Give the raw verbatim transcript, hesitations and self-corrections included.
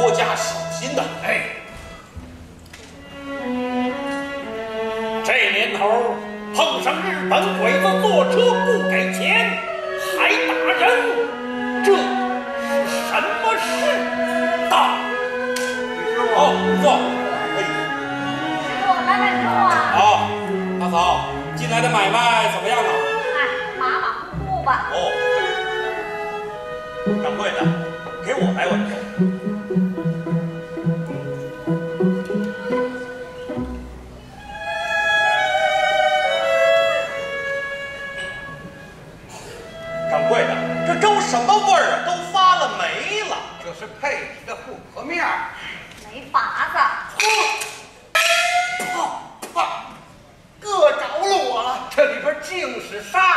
多加小心的。 哎， 这年头碰上日本鬼子坐车不给钱，还打人，这是什么世道？哦，坐。哎， 师傅，来买肉啊！ 好，大嫂，近来的买卖怎么样啊？ 哎，马马虎虎吧。 哦，掌柜的，给我来碗粥。掌柜的，这粥什么味儿啊？都发了霉了。 这是配里的不可面儿。 没法子。 哼，啪啪，硌着了我了。这里边尽是沙